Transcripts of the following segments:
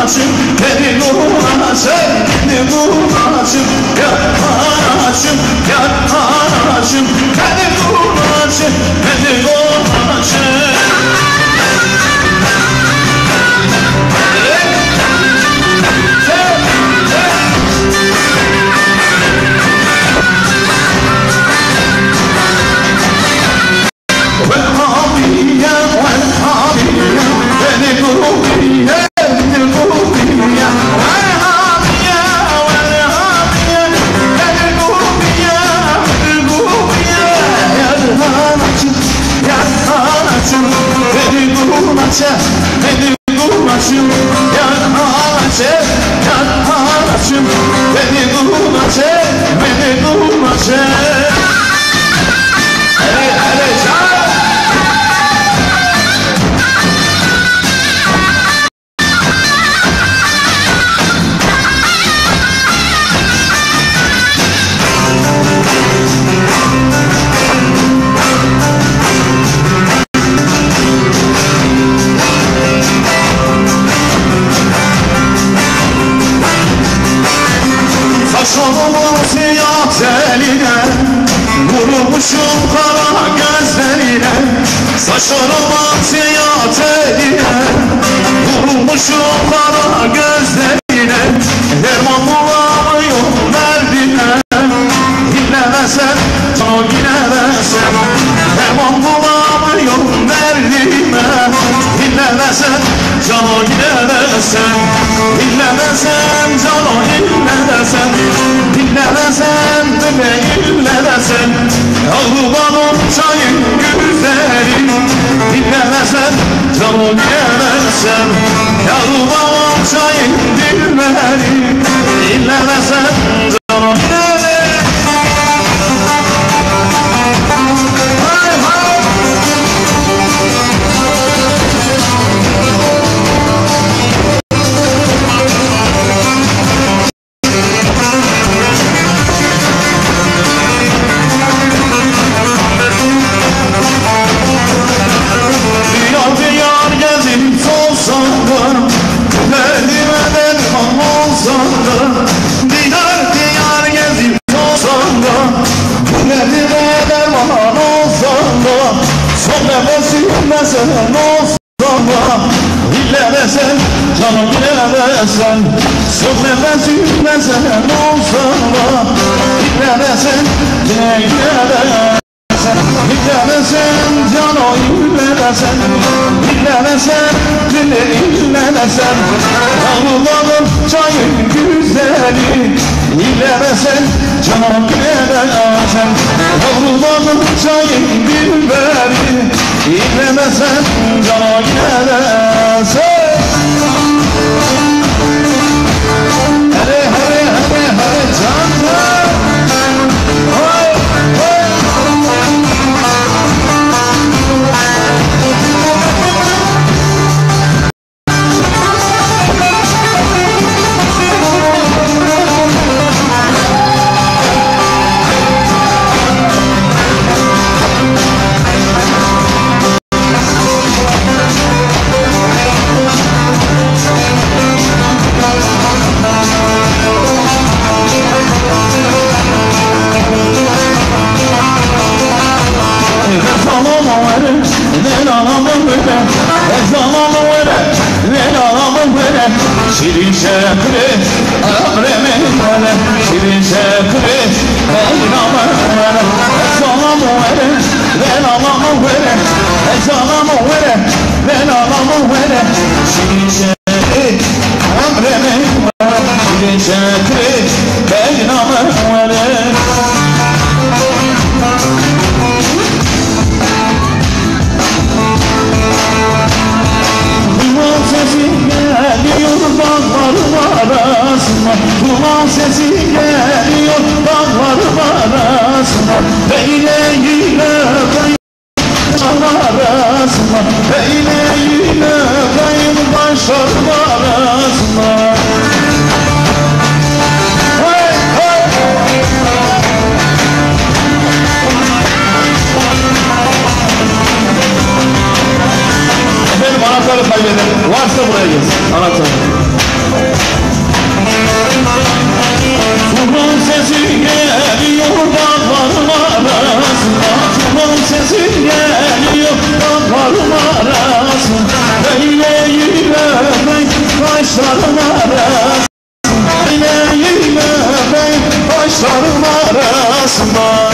anacım, beni vuracak, beni vuracak. Yar anacım, yar anacım, beni vuracak, beni vuracak. Beni bulmacım, yar anacım, yar anacım. Beni bulmacım, beni bulmacım. Hele hele can. Saçlarımın siyah teline, vurmuşum kara gözlerine. Saçlarımın siyah teline, vurmuşum kara gözlerine. Derman bulamıyorum derdine, dinlemesen çok dinlemesen. Derman bulamıyorum derdime, dinlemesen çok dinlemesen. Dinlemesen canım dinlemesen, dinlemesen dinlemesen. Ağlımanın çayın güzeli, dinlemesen canım dinlemesen. Ağlımanın çayın dilmeli, dinlemesen canım dinlemesen. Dinlemesen canım dinlemesen, son nefes dinlemesen olsan da. Dinlemesen dinlemesen, dinlemesen canım dinlemesen, dinlemesen dinlemesen. Ağlımanın çayın güzeli, dinlemesen canım dinlemesen. Ağlımanın çayın dilberi, dinlemesen canım dinlemesen. Hele hele hele hele canım. Oy oy. Şirin şekli ömrümün böyle, şirin şekli beynamı böyle. Ezalamı böyle, beynamı böyle. Ezalamı böyle, beynamı böyle. Şirin şekli ömrümün böyle, şirin şekli beynamı böyle. Duman sesi geliyor dağların arasına, duman sesi geliyor dağların arasına. Beyleğiyle kayın arasına, beyleğiyle kayın başların arasına. Hey hey. Efendim anahtarı kaybedelim. Varsa buraya gelsin anahtarı. Turun sesi geliyor dağların arasında, turun sesi geliyor dağların arasında. Böyle yürümek taşların arasında, böyle yürümek taşların arasında.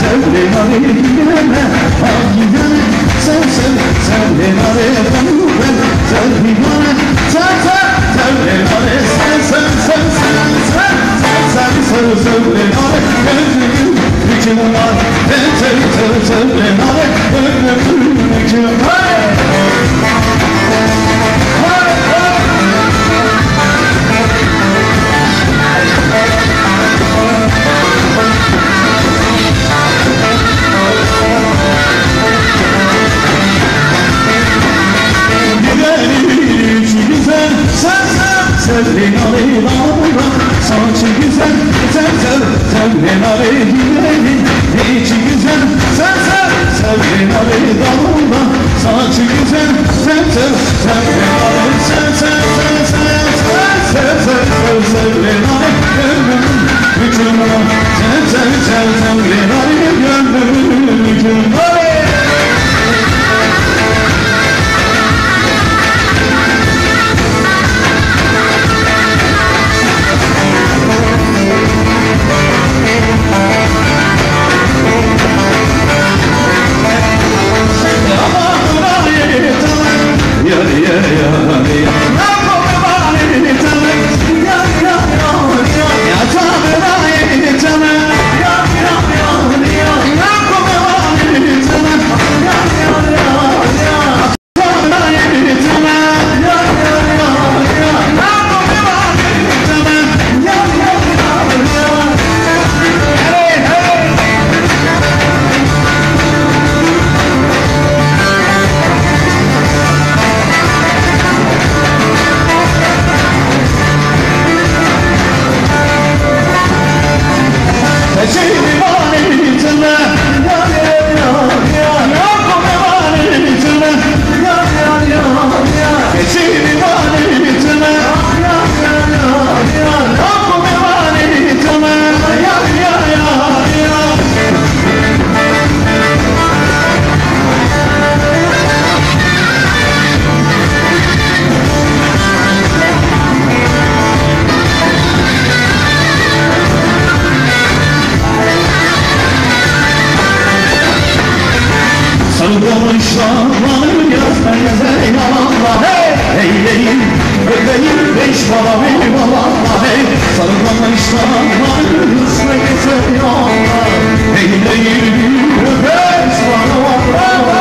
Sen Sevrin Ali dağında saçı güzel sen sev Sevrin Ali gidelim içi güzel sen sev Sevrin Ali dağında saçı güzel sen sev Sevrin Ali sen sev sen sev sen sev sev sev Sevrin Ali gönlümün hükümü sen sev sev Sevrin Ali gönlümün hükümü Sarılmışlarım yazmaya eyvallah hey hey hey bebeğim beş bala eyvallah hey Sarılmışlarım yazmaya eyvallah hey hey beş bala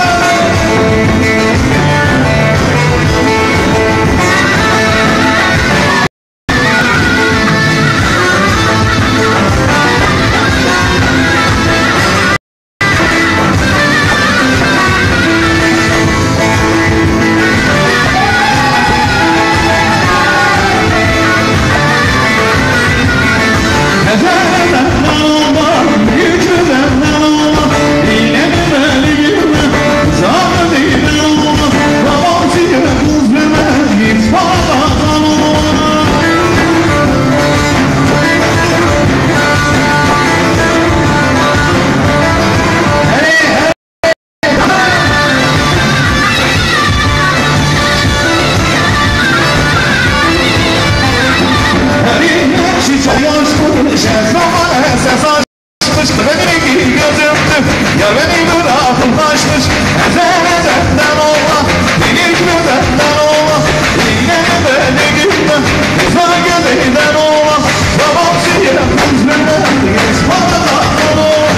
Ya beni bırakıp kaçmış Ezelden olma Beni güvenden olma Yine beni gitme Uzak gözeyden olma Babam siye kuzmeden Esmadan olma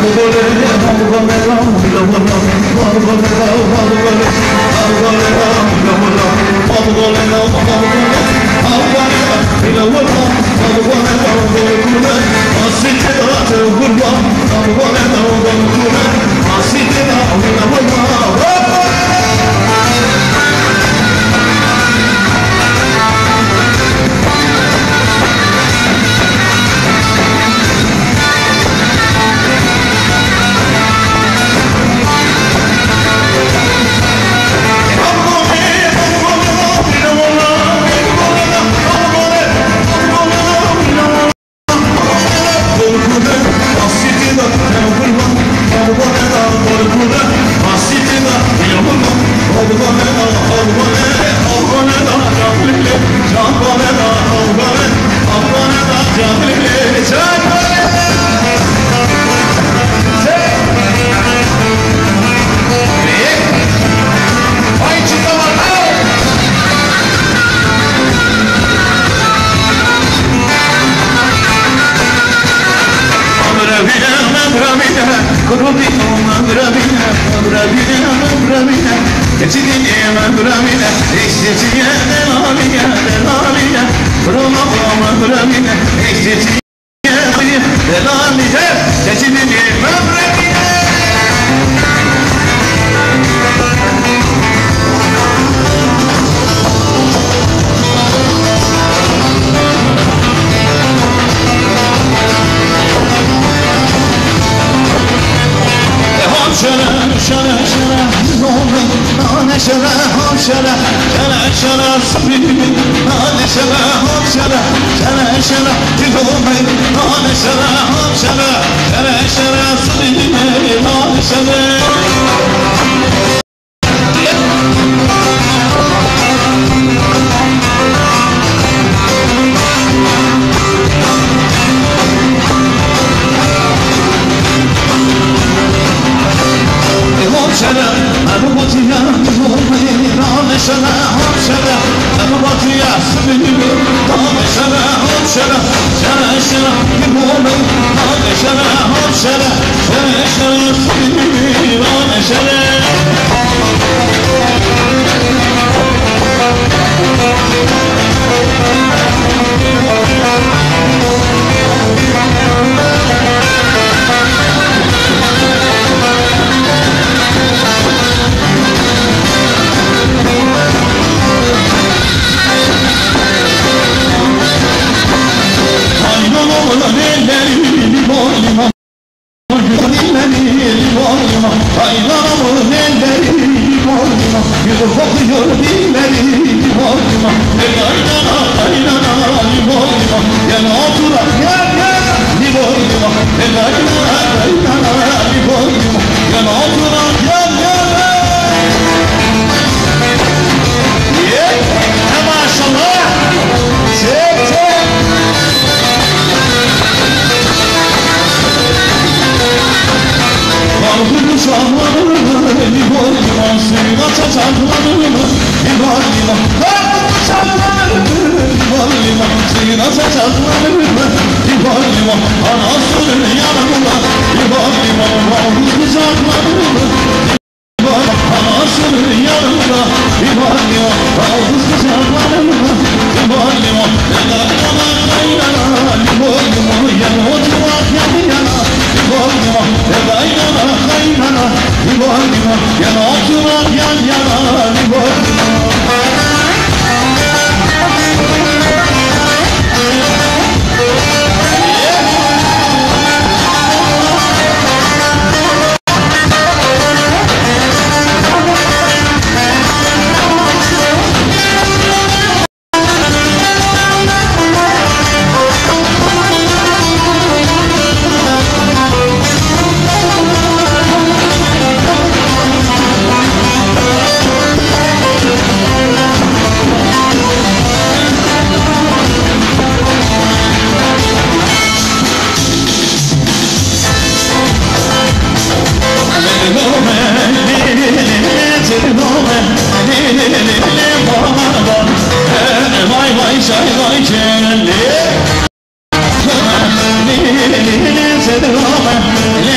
Vay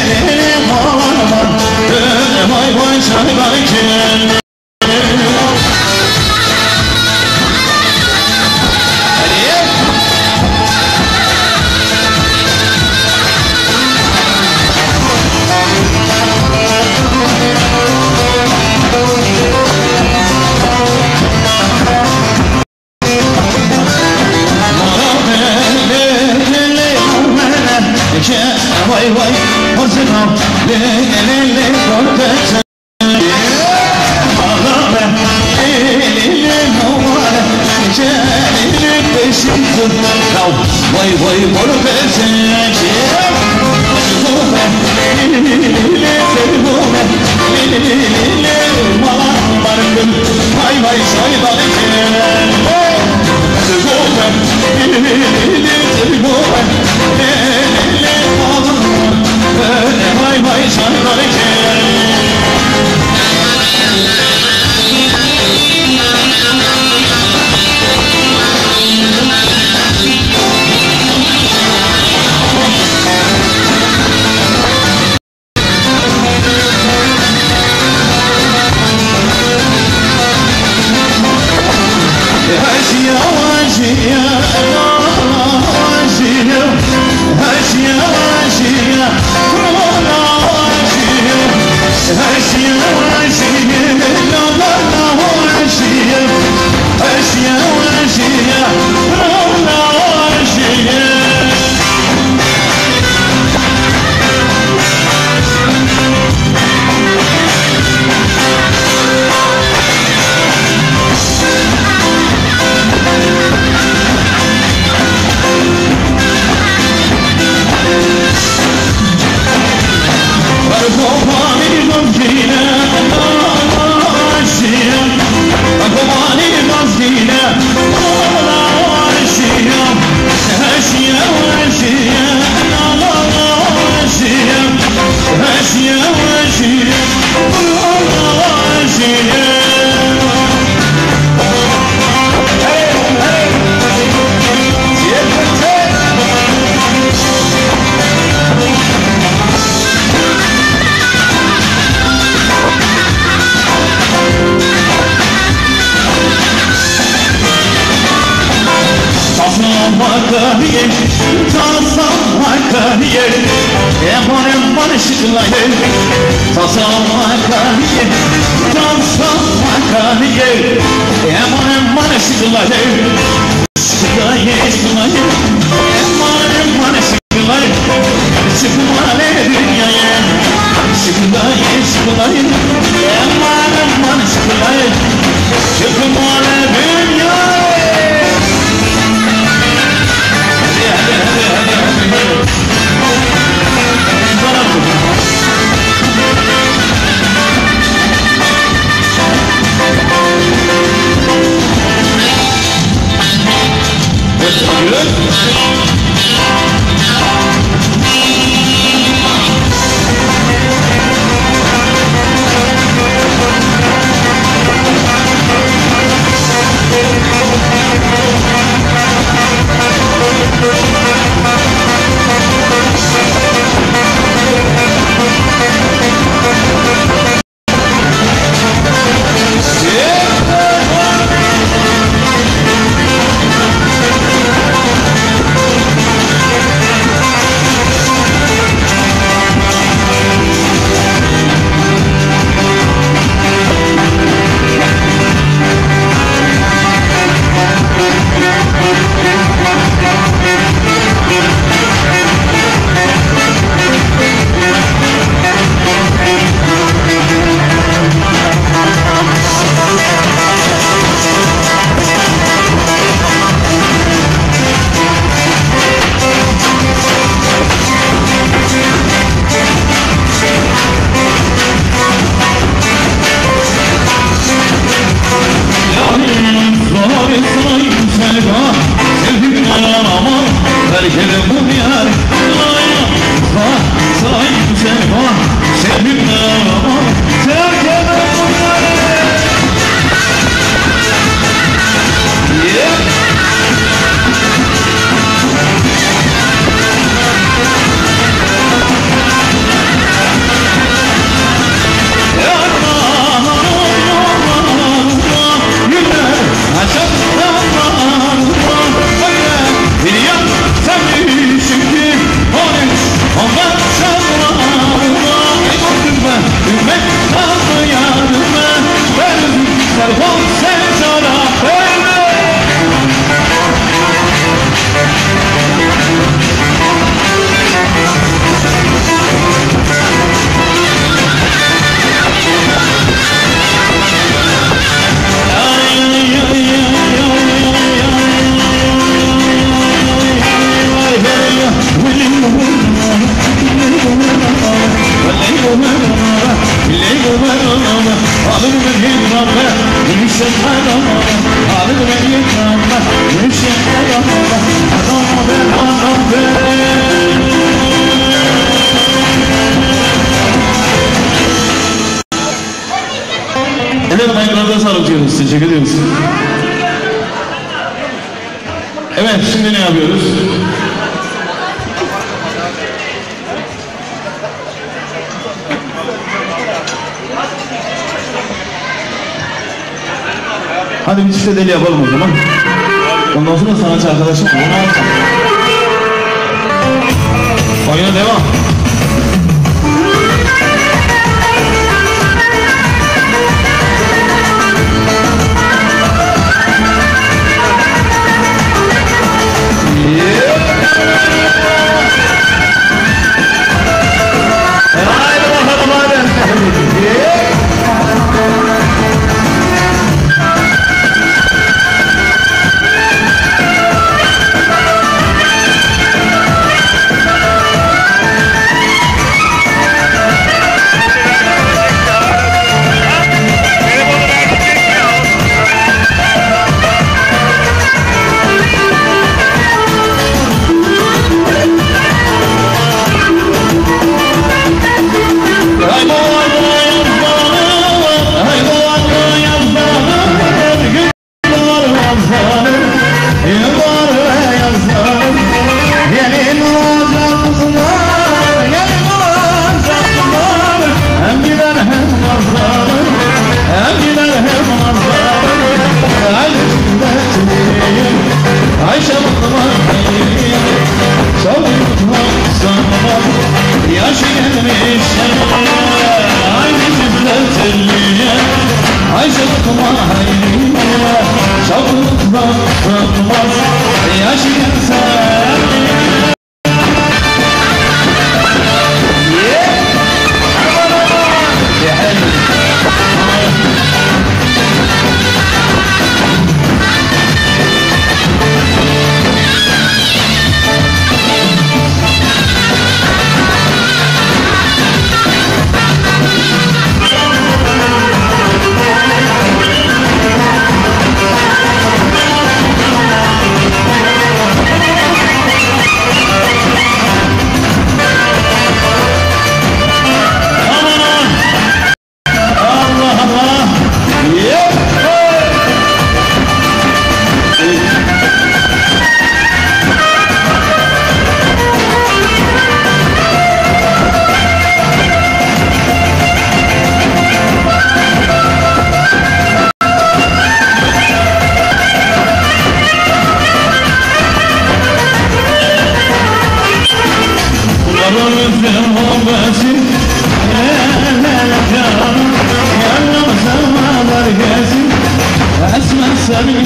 Vay vay çaylarken vay vay hazına le le le korkacak ağlama le le novara çelini peşin kav vay vay korkacak vay vay vay vay Good. Efendim ayaklarınıza sağlık diyoruz. Teşekkür ediyoruz. Evet, şimdi ne yapıyoruz? Hadi bir çifte deli yapalım o zaman. Ondan sonra sanatçı arkadaşım onu alacağım. Oyuna devam.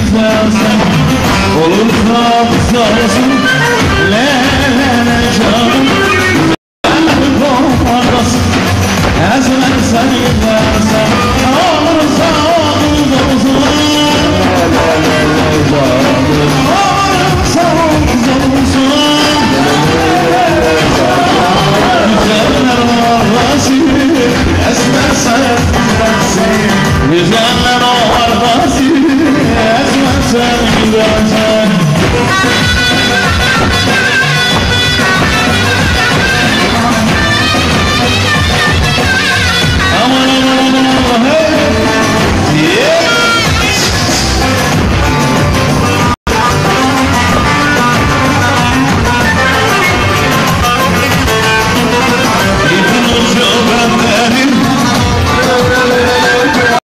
Olursa sağ olsun, le le le canım.